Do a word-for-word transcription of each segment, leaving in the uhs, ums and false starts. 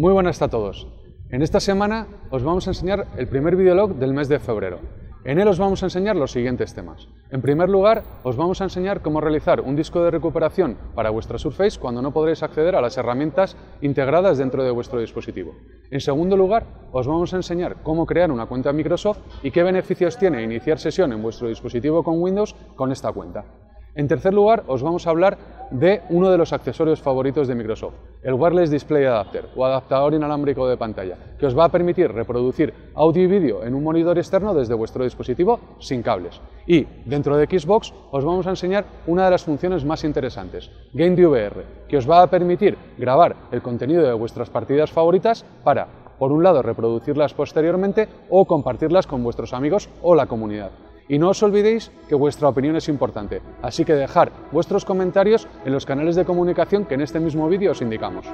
Muy buenas a todos. En esta semana os vamos a enseñar el primer videolog del mes de febrero. En él os vamos a enseñar los siguientes temas. En primer lugar, os vamos a enseñar cómo realizar un disco de recuperación para vuestra Surface cuando no podréis acceder a las herramientas integradas dentro de vuestro dispositivo. En segundo lugar, os vamos a enseñar cómo crear una cuenta Microsoft y qué beneficios tiene iniciar sesión en vuestro dispositivo con Windows con esta cuenta. En tercer lugar, os vamos a hablar de uno de los accesorios favoritos de Microsoft, el Wireless Display Adapter o adaptador inalámbrico de pantalla, que os va a permitir reproducir audio y vídeo en un monitor externo desde vuestro dispositivo sin cables. Y dentro de Xbox os vamos a enseñar una de las funciones más interesantes, GameViewer, que os va a permitir grabar el contenido de vuestras partidas favoritas para, por un lado, reproducirlas posteriormente o compartirlas con vuestros amigos o la comunidad. Y no os olvidéis que vuestra opinión es importante, así que dejad vuestros comentarios en los canales de comunicación que en este mismo vídeo os indicamos.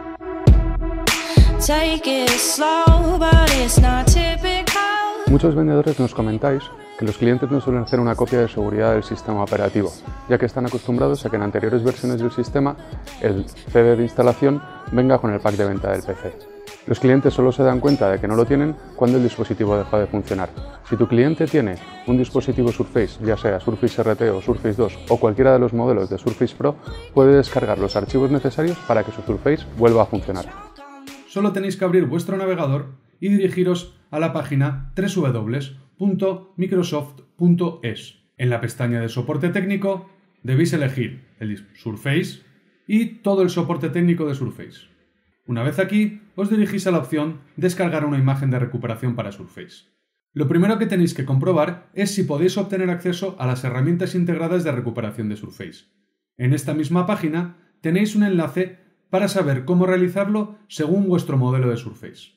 Muchos vendedores nos comentáis que los clientes no suelen hacer una copia de seguridad del sistema operativo, ya que están acostumbrados a que en anteriores versiones del sistema el C D de instalación venga con el pack de venta del P C. Los clientes solo se dan cuenta de que no lo tienen cuando el dispositivo deja de funcionar. Si tu cliente tiene un dispositivo Surface, ya sea Surface R T o Surface dos o cualquiera de los modelos de Surface Pro, puede descargar los archivos necesarios para que su Surface vuelva a funcionar. Solo tenéis que abrir vuestro navegador y dirigiros a la página doble u doble u doble u punto microsoft punto es. En la pestaña de soporte técnico debéis elegir el Surface y todo el soporte técnico de Surface. Una vez aquí, os dirigís a la opción Descargar una imagen de recuperación para Surface. Lo primero que tenéis que comprobar es si podéis obtener acceso a las herramientas integradas de recuperación de Surface. En esta misma página tenéis un enlace para saber cómo realizarlo según vuestro modelo de Surface.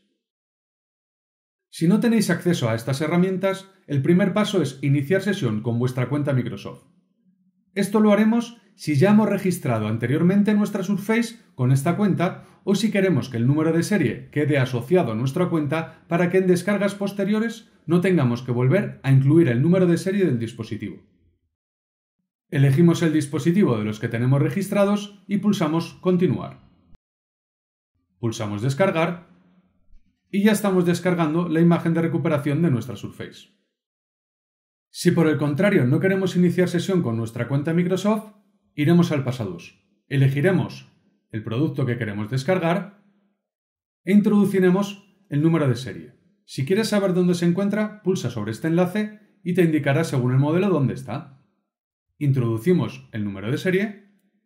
Si no tenéis acceso a estas herramientas, el primer paso es iniciar sesión con vuestra cuenta Microsoft. Esto lo haremos si ya hemos registrado anteriormente nuestra Surface con esta cuenta o si queremos que el número de serie quede asociado a nuestra cuenta para que en descargas posteriores no tengamos que volver a incluir el número de serie del dispositivo. Elegimos el dispositivo de los que tenemos registrados y pulsamos Continuar. Pulsamos Descargar y ya estamos descargando la imagen de recuperación de nuestra Surface. Si por el contrario no queremos iniciar sesión con nuestra cuenta Microsoft, iremos al paso dos. Elegiremos el producto que queremos descargar e introduciremos el número de serie. Si quieres saber dónde se encuentra, pulsa sobre este enlace y te indicará según el modelo dónde está. Introducimos el número de serie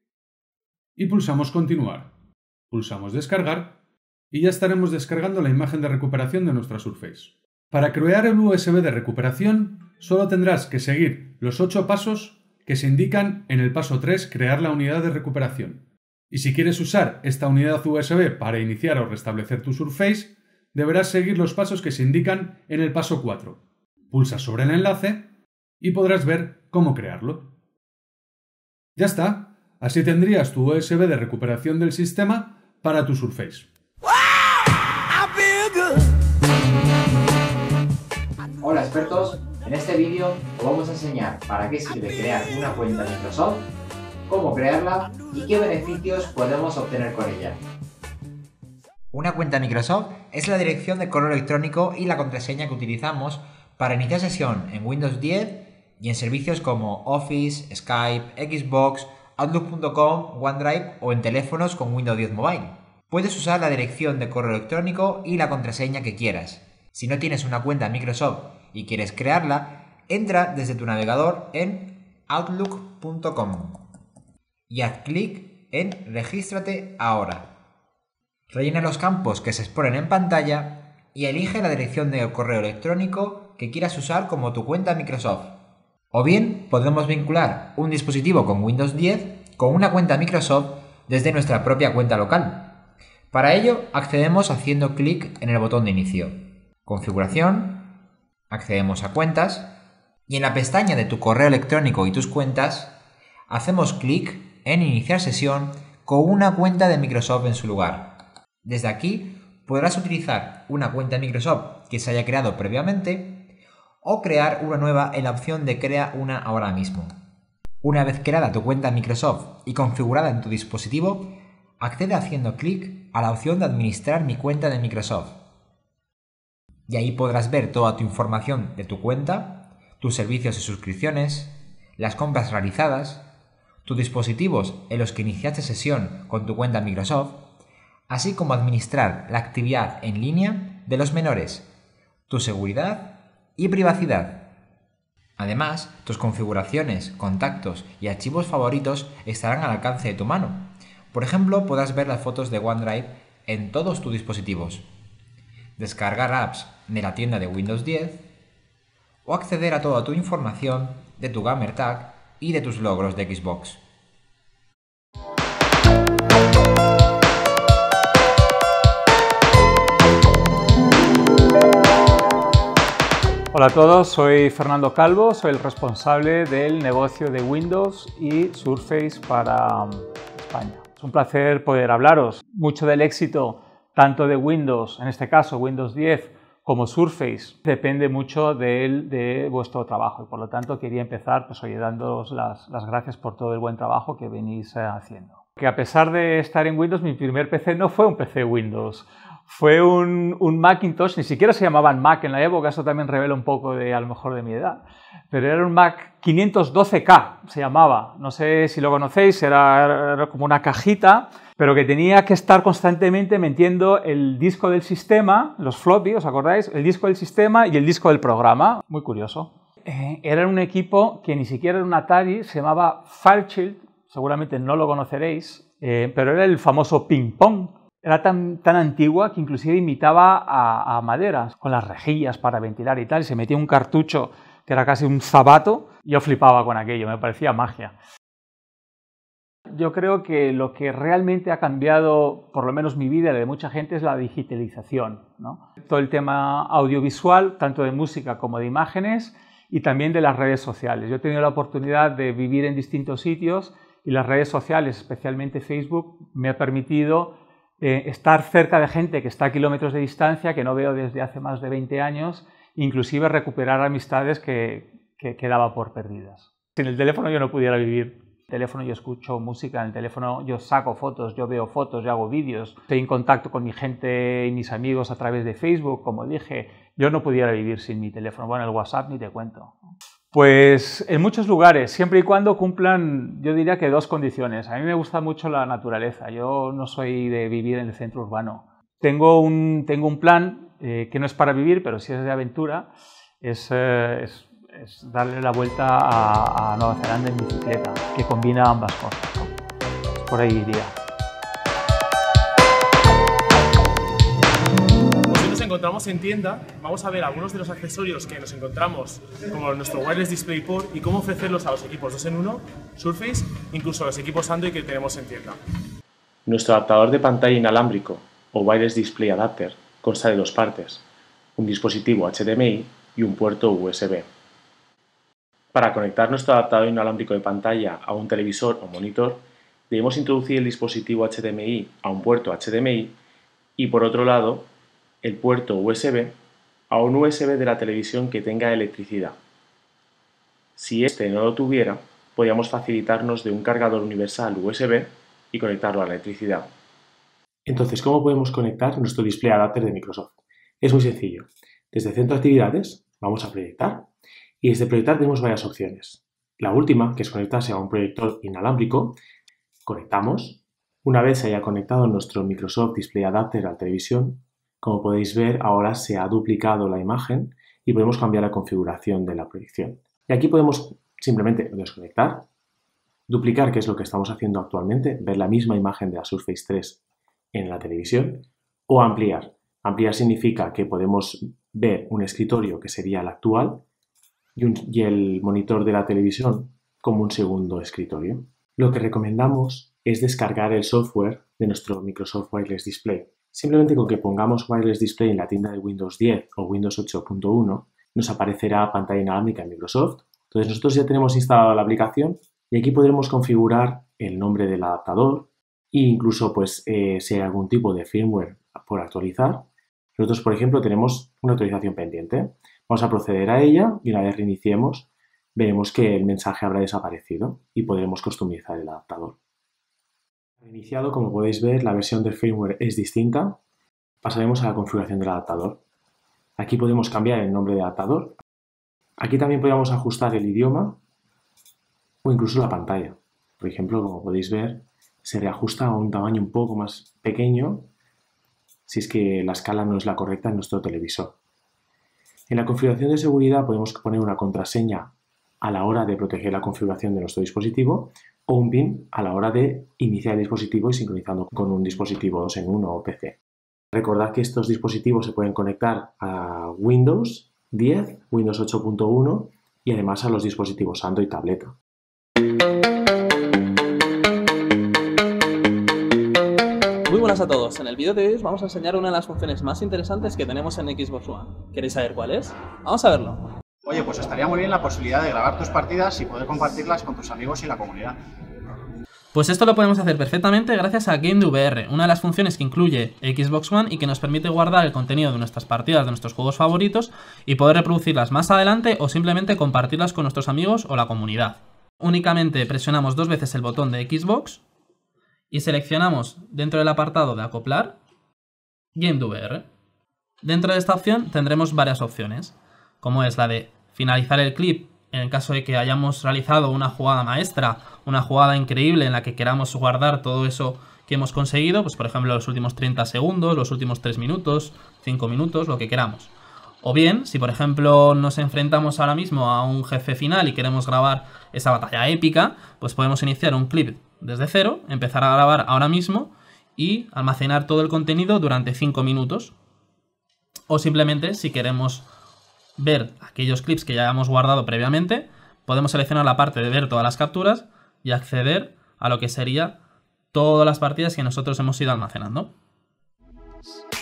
y pulsamos Continuar. Pulsamos Descargar y ya estaremos descargando la imagen de recuperación de nuestra Surface. Para crear el U S B de recuperación, solo tendrás que seguir los ocho pasos que se indican en el paso tres, crear la unidad de recuperación. Y si quieres usar esta unidad U S B para iniciar o restablecer tu Surface, deberás seguir los pasos que se indican en el paso cuatro. Pulsa sobre el enlace y podrás ver cómo crearlo. Ya está, así tendrías tu U S B de recuperación del sistema para tu Surface. Hola expertos, en este vídeo os vamos a enseñar para qué sirve crear una cuenta Microsoft, cómo crearla y qué beneficios podemos obtener con ella. Una cuenta Microsoft es la dirección de correo electrónico y la contraseña que utilizamos para iniciar sesión en Windows diez y en servicios como Office, Skype, Xbox, Outlook punto com, OneDrive o en teléfonos con Windows diez Mobile. Puedes usar la dirección de correo electrónico y la contraseña que quieras. Si no tienes una cuenta Microsoft y quieres crearla, entra desde tu navegador en Outlook punto com y haz clic en Regístrate ahora. Rellena los campos que se exponen en pantalla y elige la dirección de correo electrónico que quieras usar como tu cuenta Microsoft. O bien podemos vincular un dispositivo con Windows diez con una cuenta Microsoft desde nuestra propia cuenta local. Para ello accedemos haciendo clic en el botón de inicio. Configuración, accedemos a cuentas y en la pestaña de tu correo electrónico y tus cuentas hacemos clic en iniciar sesión con una cuenta de Microsoft en su lugar. Desde aquí podrás utilizar una cuenta Microsoft que se haya creado previamente o crear una nueva en la opción de crea una ahora mismo. Una vez creada tu cuenta Microsoft y configurada en tu dispositivo, accede haciendo clic a la opción de administrar mi cuenta de Microsoft. Y ahí podrás ver toda tu información de tu cuenta, tus servicios y suscripciones, las compras realizadas, tus dispositivos en los que iniciaste sesión con tu cuenta Microsoft, así como administrar la actividad en línea de los menores, tu seguridad y privacidad. Además, tus configuraciones, contactos y archivos favoritos estarán al alcance de tu mano. Por ejemplo, podrás ver las fotos de OneDrive en todos tus dispositivos, descargar apps de la tienda de Windows diez o acceder a toda tu información de tu Gamertag y de tus logros de Xbox. Hola a todos, soy Fernando Calvo, soy el responsable del negocio de Windows y Surface para España. Es un placer poder hablaros. Mucho del éxito tanto de Windows, en este caso Windows diez, como Surface, depende mucho de, de vuestro trabajo y por lo tanto quería empezar pues, oye, dándoos las, las gracias por todo el buen trabajo que venís eh, haciendo. Que a pesar de estar en Windows, mi primer P C no fue un P C Windows. Fue un, un Macintosh, ni siquiera se llamaban Mac en la época, eso también revela un poco de, a lo mejor de mi edad, pero era un Mac quinientos doce K, se llamaba, no sé si lo conocéis, era, era como una cajita, pero que tenía que estar constantemente metiendo el disco del sistema, los floppy, ¿os acordáis? El disco del sistema y el disco del programa, muy curioso. Eh, era un equipo que ni siquiera era un Atari, se llamaba Fairchild, seguramente no lo conoceréis, eh, pero era el famoso ping pong. Era tan, tan antigua que inclusive imitaba a, a maderas, con las rejillas para ventilar y tal, y se metía un cartucho que era casi un zapato, y yo flipaba con aquello, me parecía magia. Yo creo que lo que realmente ha cambiado, por lo menos mi vida y la de mucha gente, es la digitalización, ¿no? Todo el tema audiovisual, tanto de música como de imágenes, y también de las redes sociales. Yo he tenido la oportunidad de vivir en distintos sitios, y las redes sociales, especialmente Facebook, me ha permitido Eh, estar cerca de gente que está a kilómetros de distancia, que no veo desde hace más de veinte años, inclusive recuperar amistades que, que, que daba por perdidas. Sin el teléfono yo no pudiera vivir. En el teléfono yo escucho música, en el teléfono yo saco fotos, yo veo fotos, yo hago vídeos, estoy en contacto con mi gente y mis amigos a través de Facebook, como dije, yo no pudiera vivir sin mi teléfono. Bueno, el WhatsApp ni te cuento. Pues en muchos lugares, siempre y cuando cumplan, yo diría que dos condiciones. A mí me gusta mucho la naturaleza, yo no soy de vivir en el centro urbano. Tengo un, tengo un plan eh, que no es para vivir, pero sí es de aventura, es, eh, es, es darle la vuelta a, a Nueva Zelanda en bicicleta, que combina ambas cosas, ¿no? Por ahí iría. Encontramos en tienda, vamos a ver algunos de los accesorios que nos encontramos, como nuestro Wireless DisplayPort, y cómo ofrecerlos a los equipos dos en uno, Surface, incluso a los equipos Android que tenemos en tienda. Nuestro adaptador de pantalla inalámbrico, o Wireless Display Adapter, consta de dos partes, un dispositivo H D M I y un puerto U S B. Para conectar nuestro adaptador inalámbrico de pantalla a un televisor o monitor, debemos introducir el dispositivo H D M I a un puerto H D M I y, por otro lado, el puerto U S B a un U S B de la televisión que tenga electricidad. Si este no lo tuviera, podríamos facilitarnos de un cargador universal U S B y conectarlo a la electricidad. Entonces, ¿cómo podemos conectar nuestro display adapter de Microsoft? Es muy sencillo. Desde Centro de Actividades vamos a proyectar y desde proyectar tenemos varias opciones. La última, que es conectarse a un proyector inalámbrico, conectamos. Una vez se haya conectado nuestro Microsoft Display Adapter a la televisión, como podéis ver, ahora se ha duplicado la imagen y podemos cambiar la configuración de la proyección. Y aquí podemos simplemente desconectar, duplicar, que es lo que estamos haciendo actualmente, ver la misma imagen de la Surface tres en la televisión, o ampliar. Ampliar significa que podemos ver un escritorio que sería el actual y, un, y el monitor de la televisión como un segundo escritorio. Lo que recomendamos es descargar el software de nuestro Microsoft Wireless Display. Simplemente con que pongamos Wireless Display en la tienda de Windows diez o Windows ocho punto uno, nos aparecerá pantalla inalámbrica en Microsoft. Entonces nosotros ya tenemos instalada la aplicación y aquí podremos configurar el nombre del adaptador e incluso pues, eh, si hay algún tipo de firmware por actualizar. Nosotros, por ejemplo, tenemos una actualización pendiente. Vamos a proceder a ella y una vez reiniciemos, veremos que el mensaje habrá desaparecido y podremos customizar el adaptador. Iniciado, como podéis ver, la versión del firmware es distinta. Pasaremos a la configuración del adaptador. Aquí podemos cambiar el nombre de adaptador. Aquí también podemos ajustar el idioma o incluso la pantalla. Por ejemplo, como podéis ver, se reajusta a un tamaño un poco más pequeño si es que la escala no es la correcta en nuestro televisor. En la configuración de seguridad podemos poner una contraseña a la hora de proteger la configuración de nuestro dispositivo o un PIN a la hora de iniciar el dispositivo y sincronizando con un dispositivo dos en uno o P C. Recordad que estos dispositivos se pueden conectar a Windows diez, Windows ocho punto uno y además a los dispositivos Android y tableta. Muy buenas a todos, en el vídeo de hoy os vamos a enseñar una de las funciones más interesantes que tenemos en Xbox One. ¿Queréis saber cuál es? Vamos a verlo. Oye, pues estaría muy bien la posibilidad de grabar tus partidas y poder compartirlas con tus amigos y la comunidad. Pues esto lo podemos hacer perfectamente gracias a GameDVR, una de las funciones que incluye Xbox One y que nos permite guardar el contenido de nuestras partidas de nuestros juegos favoritos y poder reproducirlas más adelante o simplemente compartirlas con nuestros amigos o la comunidad. Únicamente presionamos dos veces el botón de Xbox y seleccionamos dentro del apartado de acoplar GameDVR. Dentro de esta opción tendremos varias opciones, como es la de finalizar el clip en el caso de que hayamos realizado una jugada maestra, una jugada increíble en la que queramos guardar todo eso que hemos conseguido, pues por ejemplo los últimos treinta segundos, los últimos tres minutos, cinco minutos, lo que queramos. O bien, si por ejemplo nos enfrentamos ahora mismo a un jefe final y queremos grabar esa batalla épica, pues podemos iniciar un clip desde cero, empezar a grabar ahora mismo y almacenar todo el contenido durante cinco minutos. O simplemente, si queremos ver aquellos clips que ya hemos guardado previamente, podemos seleccionar la parte de ver todas las capturas y acceder a lo que sería todas las partidas que nosotros hemos ido almacenando.